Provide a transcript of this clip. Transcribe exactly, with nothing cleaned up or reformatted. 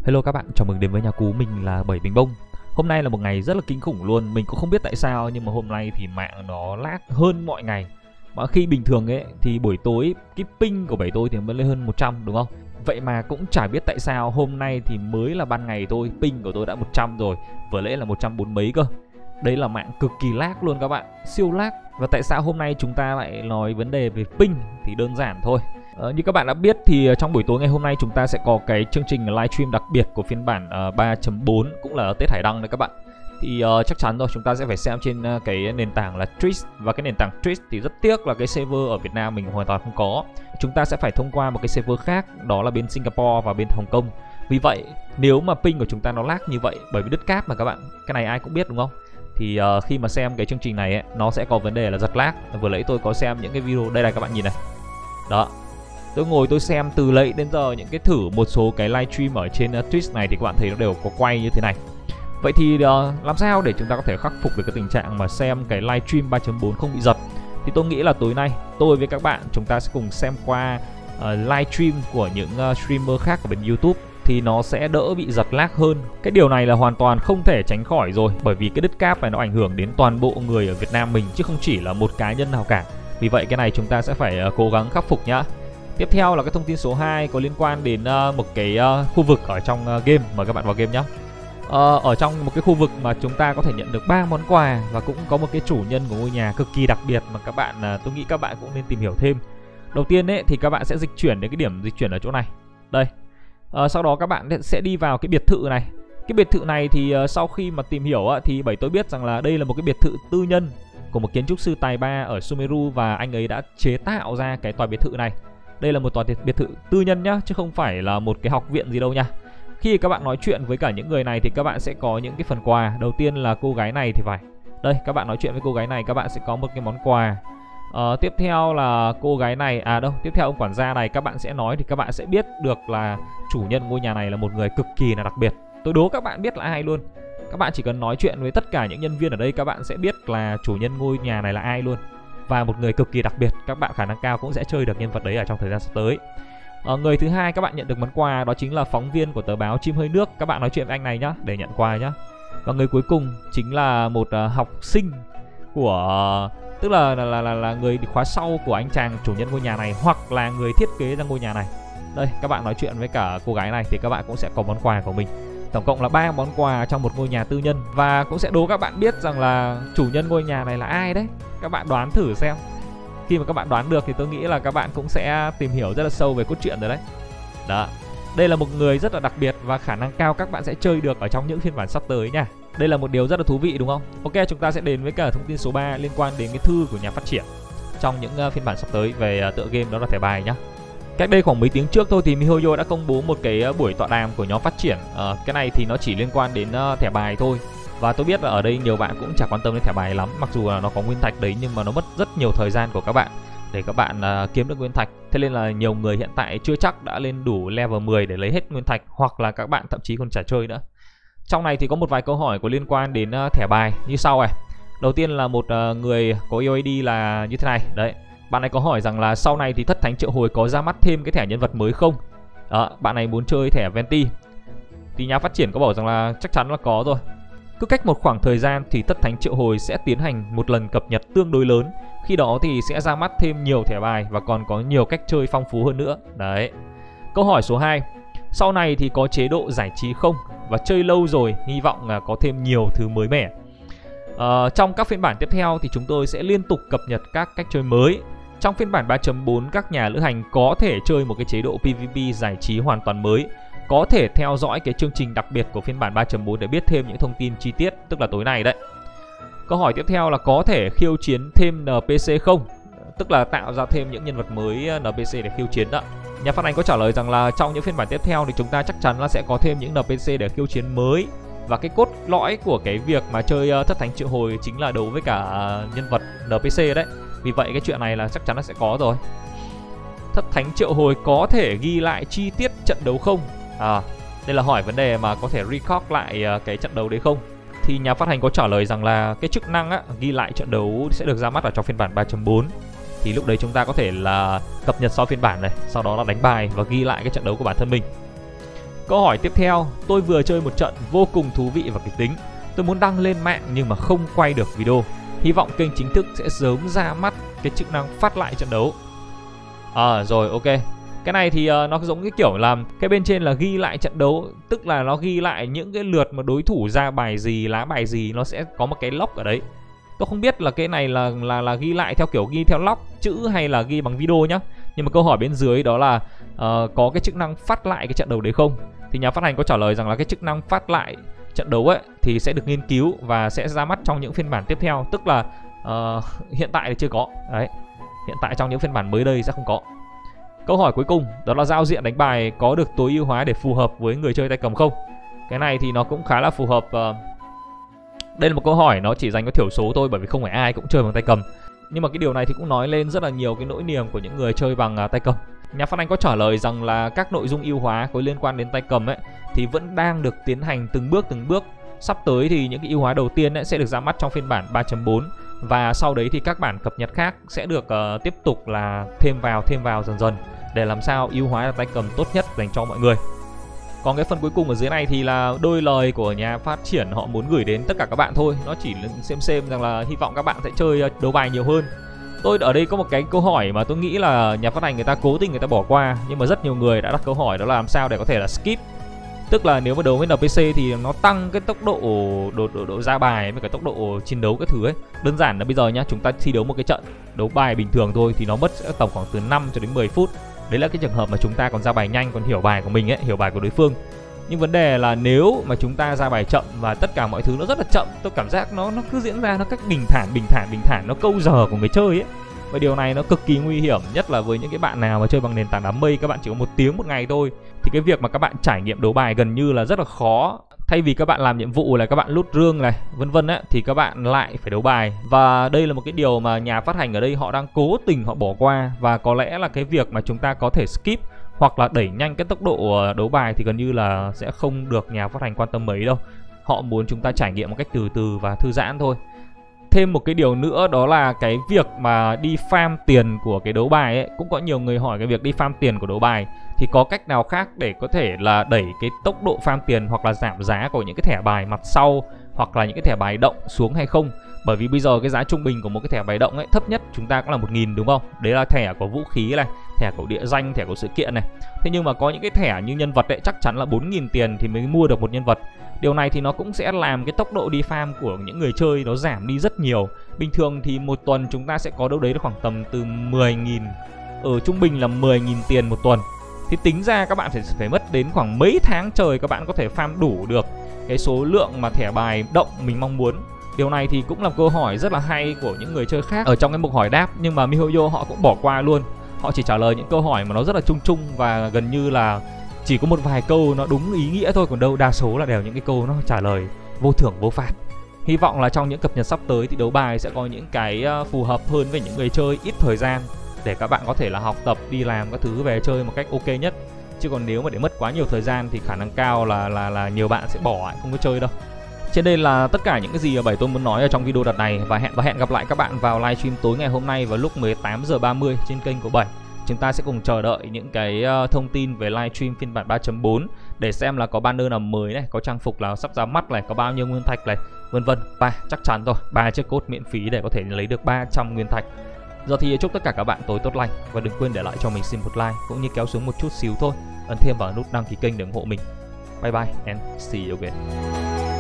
Hello các bạn, chào mừng đến với nhà cú, mình là Bảy Bình Bông. Hôm nay là một ngày rất là kinh khủng luôn, mình cũng không biết tại sao nhưng mà hôm nay thì mạng nó lag hơn mọi ngày. Mà khi bình thường ấy thì buổi tối cái ping của bảy tôi thì mới lên hơn một trăm đúng không? Vậy mà cũng chả biết tại sao hôm nay thì mới là ban ngày thôi, ping của tôi đã một trăm rồi, vừa lẽ là một trăm bốn mấy cơ. Đây là mạng cực kỳ lag luôn các bạn, siêu lag. Và tại sao hôm nay chúng ta lại nói vấn đề về ping thì đơn giản thôi. Ờ, như các bạn đã biết thì trong buổi tối ngày hôm nay chúng ta sẽ có cái chương trình livestream đặc biệt của phiên bản uh, ba chấm bốn, cũng là Tết Hải Đăng đấy các bạn. Thì uh, chắc chắn rồi, chúng ta sẽ phải xem trên uh, cái nền tảng là Twitch. Và cái nền tảng Twitch thì rất tiếc là cái server ở Việt Nam mình hoàn toàn không có. Chúng ta sẽ phải thông qua một cái server khác, đó là bên Singapore và bên Hồng Kông. Vì vậy nếu mà ping của chúng ta nó lag như vậy, bởi vì đứt cáp mà các bạn, cái này ai cũng biết đúng không? Thì uh, khi mà xem cái chương trình này ấy, nó sẽ có vấn đề là giật lag. Vừa nãy tôi có xem những cái video, đây này các bạn nhìn này. Đó, tôi ngồi tôi xem từ lấy đến giờ những cái thử một số cái livestream ở trên uh, Twitch này thì các bạn thấy nó đều có quay như thế này. Vậy thì uh, làm sao để chúng ta có thể khắc phục được cái tình trạng mà xem cái livestream ba chấm bốn không bị giật? Thì tôi nghĩ là tối nay tôi với các bạn chúng ta sẽ cùng xem qua uh, livestream của những uh, streamer khác ở bên YouTube thì nó sẽ đỡ bị giật lag hơn. Cái điều này là hoàn toàn không thể tránh khỏi rồi, bởi vì cái đứt cáp này nó ảnh hưởng đến toàn bộ người ở Việt Nam mình chứ không chỉ là một cá nhân nào cả. Vì vậy cái này chúng ta sẽ phải uh, cố gắng khắc phục nhá. Tiếp theo là cái thông tin số hai có liên quan đến uh, một cái uh, khu vực ở trong uh, game. Mời các bạn vào game nhé. uh, Ở trong một cái khu vực mà chúng ta có thể nhận được ba món quà và cũng có một cái chủ nhân của ngôi nhà cực kỳ đặc biệt mà các bạn uh, tôi nghĩ các bạn cũng nên tìm hiểu thêm. Đầu tiên ấy thì các bạn sẽ dịch chuyển đến cái điểm dịch chuyển ở chỗ này. Đây. uh, Sau đó các bạn sẽ đi vào cái biệt thự này. Cái biệt thự này thì uh, sau khi mà tìm hiểu uh, thì Bảy tôi biết rằng là đây là một cái biệt thự tư nhân của một kiến trúc sư tài ba ở Sumeru, và anh ấy đã chế tạo ra cái tòa biệt thự này. Đây là một tòa biệt thự tư nhân nhá, chứ không phải là một cái học viện gì đâu nha. Khi các bạn nói chuyện với cả những người này thì các bạn sẽ có những cái phần quà. Đầu tiên là cô gái này thì phải. Đây, các bạn nói chuyện với cô gái này các bạn sẽ có một cái món quà. uh, Tiếp theo là cô gái này, à đâu, tiếp theo ông quản gia này các bạn sẽ nói thì các bạn sẽ biết được là chủ nhân ngôi nhà này là một người cực kỳ là đặc biệt. Tôi đố các bạn biết là ai luôn. Các bạn chỉ cần nói chuyện với tất cả những nhân viên ở đây các bạn sẽ biết là chủ nhân ngôi nhà này là ai luôn. Và một người cực kỳ đặc biệt, các bạn khả năng cao cũng sẽ chơi được nhân vật đấy ở trong thời gian sắp tới. Ờ, người thứ hai các bạn nhận được món quà đó chính là phóng viên của tờ báo Chim Hơi Nước. Các bạn nói chuyện với anh này nhá để nhận quà nhá. Và người cuối cùng chính là một uh, học sinh của uh, tức là là, là là là người khóa sau của anh chàng chủ nhân ngôi nhà này, hoặc là người thiết kế ra ngôi nhà này. Đây, các bạn nói chuyện với cả cô gái này thì các bạn cũng sẽ có món quà của mình. Tổng cộng là ba món quà trong một ngôi nhà tư nhân. Và cũng sẽ đố các bạn biết rằng là chủ nhân ngôi nhà này là ai đấy. Các bạn đoán thử xem. Khi mà các bạn đoán được thì tôi nghĩ là các bạn cũng sẽ tìm hiểu rất là sâu về cốt truyện rồi đấy. Đó. Đây là một người rất là đặc biệt và khả năng cao các bạn sẽ chơi được ở trong những phiên bản sắp tới nha. Đây là một điều rất là thú vị đúng không? Ok, chúng ta sẽ đến với cả thông tin số ba liên quan đến cái thư của nhà phát triển trong những phiên bản sắp tới về tựa game, đó là thẻ bài nhá. Cách đây khoảng mấy tiếng trước thôi thì MiHoYo đã công bố một cái buổi tọa đàm của nhóm phát triển. à, Cái này thì nó chỉ liên quan đến thẻ bài thôi. Và tôi biết là ở đây nhiều bạn cũng chả quan tâm đến thẻ bài lắm. Mặc dù là nó có nguyên thạch đấy nhưng mà nó mất rất nhiều thời gian của các bạn để các bạn uh, kiếm được nguyên thạch. Thế nên là nhiều người hiện tại chưa chắc đã lên đủ level mười để lấy hết nguyên thạch, hoặc là các bạn thậm chí còn chả chơi nữa. Trong này thì có một vài câu hỏi có liên quan đến uh, thẻ bài như sau này. Đầu tiên là một uh, người có i đê là như thế này. Đấy, bạn này có hỏi rằng là sau này thì Thất Thánh Triệu Hồi có ra mắt thêm cái thẻ nhân vật mới không? Đó, bạn này muốn chơi thẻ Venti. Thì nhà phát triển có bảo rằng là chắc chắn là có rồi. Cứ cách một khoảng thời gian thì Thất Thánh Triệu Hồi sẽ tiến hành một lần cập nhật tương đối lớn. Khi đó thì sẽ ra mắt thêm nhiều thẻ bài và còn có nhiều cách chơi phong phú hơn nữa. Đấy. Câu hỏi số hai. Sau này thì có chế độ giải trí không? Và chơi lâu rồi, hy vọng là có thêm nhiều thứ mới mẻ. à, Trong các phiên bản tiếp theo thì chúng tôi sẽ liên tục cập nhật các cách chơi mới. Trong phiên bản ba chấm bốn, các nhà lữ hành có thể chơi một cái chế độ pê vê pê giải trí hoàn toàn mới. Có thể theo dõi cái chương trình đặc biệt của phiên bản ba chấm bốn để biết thêm những thông tin chi tiết, tức là tối nay đấy. Câu hỏi tiếp theo là có thể khiêu chiến thêm en pê xê không? Tức là tạo ra thêm những nhân vật mới en pê xê để khiêu chiến đó. Nhà phát hành có trả lời rằng là trong những phiên bản tiếp theo thì chúng ta chắc chắn là sẽ có thêm những en pê xê để khiêu chiến mới. Và cái cốt lõi của cái việc mà chơi Thất Thánh Triệu Hồi chính là đấu với cả nhân vật en pê xê đấy. Vì vậy cái chuyện này là chắc chắn là sẽ có rồi. Thất Thánh Triệu Hồi có thể ghi lại chi tiết trận đấu không? À, đây là hỏi vấn đề mà có thể record lại cái trận đấu đấy không? Thì nhà phát hành có trả lời rằng là cái chức năng á, ghi lại trận đấu sẽ được ra mắt ở trong phiên bản ba chấm bốn. Thì lúc đấy chúng ta có thể là cập nhật sau phiên bản này, sau đó là đánh bài và ghi lại cái trận đấu của bản thân mình. Câu hỏi tiếp theo, tôi vừa chơi một trận vô cùng thú vị và kịch tính. Tôi muốn đăng lên mạng nhưng mà không quay được video. Hy vọng kênh chính thức sẽ sớm ra mắt cái chức năng phát lại trận đấu. À rồi, ok. Cái này thì uh, nó giống cái kiểu là cái bên trên là ghi lại trận đấu, tức là nó ghi lại những cái lượt mà đối thủ ra bài gì, lá bài gì, nó sẽ có một cái log ở đấy. Tôi không biết là cái này là là là ghi lại theo kiểu ghi theo log chữ hay là ghi bằng video nhá. Nhưng mà câu hỏi bên dưới đó là uh, có cái chức năng phát lại cái trận đấu đấy không? Thì nhà phát hành có trả lời rằng là cái chức năng phát lại trận đấu ấy thì sẽ được nghiên cứu và sẽ ra mắt trong những phiên bản tiếp theo. Tức là uh, hiện tại thì chưa có. Đấy, hiện tại trong những phiên bản mới đây sẽ không có. Câu hỏi cuối cùng đó là giao diện đánh bài có được tối ưu hóa để phù hợp với người chơi tay cầm không? Cái này thì nó cũng khá là phù hợp. uh, Đây là một câu hỏi nó chỉ dành cho thiểu số thôi, bởi vì không phải ai cũng chơi bằng tay cầm. Nhưng mà cái điều này thì cũng nói lên rất là nhiều cái nỗi niềm của những người chơi bằng uh, tay cầm. Nhà phát hành có trả lời rằng là các nội dung ưu hóa có liên quan đến tay cầm ấy thì vẫn đang được tiến hành từng bước từng bước. Sắp tới thì những cái ưu hóa đầu tiên ấy sẽ được ra mắt trong phiên bản ba chấm bốn. Và sau đấy thì các bản cập nhật khác sẽ được uh, tiếp tục là thêm vào thêm vào dần dần để làm sao ưu hóa tay cầm tốt nhất dành cho mọi người. Còn cái phần cuối cùng ở dưới này thì là đôi lời của nhà phát triển họ muốn gửi đến tất cả các bạn thôi. Nó chỉ xem xem rằng là hy vọng các bạn sẽ chơi đấu bài nhiều hơn. Tôi ở đây có một cái câu hỏi mà tôi nghĩ là nhà phát hành người ta cố tình người ta bỏ qua, nhưng mà rất nhiều người đã đặt câu hỏi đó là làm sao để có thể là skip. Tức là nếu mà đấu với en pê xê thì nó tăng cái tốc độ độ, độ, độ ra bài với cái tốc độ chiến đấu cái thứ ấy. Đơn giản là bây giờ nhá, chúng ta thi đấu một cái trận đấu bài bình thường thôi thì nó mất sẽ tầm khoảng từ năm cho đến mười phút. Đấy là cái trường hợp mà chúng ta còn ra bài nhanh, còn hiểu bài của mình ấy, hiểu bài của đối phương. Nhưng vấn đề là nếu mà chúng ta ra bài chậm và tất cả mọi thứ nó rất là chậm, tôi cảm giác nó nó cứ diễn ra nó cách bình thản bình thản bình thản, nó câu giờ của người chơi ấy. Và điều này nó cực kỳ nguy hiểm, nhất là với những cái bạn nào mà chơi bằng nền tảng đám mây, các bạn chỉ có một tiếng một ngày thôi thì cái việc mà các bạn trải nghiệm đấu bài gần như là rất là khó. Thay vì các bạn làm nhiệm vụ là các bạn lút rương này vân vân ấy thì các bạn lại phải đấu bài. Và đây là một cái điều mà nhà phát hành ở đây họ đang cố tình họ bỏ qua. Và có lẽ là cái việc mà chúng ta có thể skip hoặc là đẩy nhanh cái tốc độ đấu bài thì gần như là sẽ không được nhà phát hành quan tâm mấy đâu. Họ muốn chúng ta trải nghiệm một cách từ từ và thư giãn thôi. Thêm một cái điều nữa đó là cái việc mà đi farm tiền của cái đấu bài ấy. Cũng có nhiều người hỏi cái việc đi farm tiền của đấu bài thì có cách nào khác để có thể là đẩy cái tốc độ farm tiền hoặc là giảm giá của những cái thẻ bài mặt sau hoặc là những cái thẻ bài động xuống hay không? Bởi vì bây giờ cái giá trung bình của một cái thẻ bài động ấy thấp nhất chúng ta cũng là một nghìn đúng không? Đấy là thẻ của vũ khí này, thẻ của địa danh, thẻ của sự kiện này. Thế nhưng mà có những cái thẻ như nhân vật ấy chắc chắn là bốn nghìn tiền thì mới mua được một nhân vật. Điều này thì nó cũng sẽ làm cái tốc độ đi farm của những người chơi nó giảm đi rất nhiều. Bình thường thì một tuần chúng ta sẽ có đâu đấy khoảng tầm từ mười nghìn, ở trung bình là mười nghìn tiền một tuần. Thì tính ra các bạn phải phải mất đến khoảng mấy tháng trời các bạn có thể farm đủ được cái số lượng mà thẻ bài động mình mong muốn. Điều này thì cũng là câu hỏi rất là hay của những người chơi khác ở trong cái mục hỏi đáp, nhưng mà MiHoYo họ cũng bỏ qua luôn. Họ chỉ trả lời những câu hỏi mà nó rất là chung chung và gần như là chỉ có một vài câu nó đúng ý nghĩa thôi, còn đâu đa số là đều những cái câu nó trả lời vô thưởng vô phạt. Hy vọng là trong những cập nhật sắp tới thì đấu bài sẽ có những cái phù hợp hơn với những người chơi ít thời gian để các bạn có thể là học tập, đi làm các thứ về chơi một cách ok nhất. Chứ còn nếu mà để mất quá nhiều thời gian thì khả năng cao là là là nhiều bạn sẽ bỏ, không có chơi đâu. Trên đây là tất cả những cái gì mà Bảy tôi muốn nói ở trong video đợt này, và hẹn và hẹn gặp lại các bạn vào livestream tối ngày hôm nay vào lúc mười tám giờ ba mươi trên kênh của Bảy. Chúng ta sẽ cùng chờ đợi những cái uh, thông tin về livestream phiên bản ba chấm bốn để xem là có banner nào mới này, có trang phục nào sắp ra mắt này, có bao nhiêu nguyên thạch này, vân vân. Và chắc chắn rồi, ba chiếc code miễn phí để có thể lấy được ba trăm nguyên thạch. Giờ thì chúc tất cả các bạn tối tốt lành và đừng quên để lại cho mình xin một like cũng như kéo xuống một chút xíu thôi, ấn thêm vào nút đăng ký kênh để ủng hộ mình. Bye bye and see you again.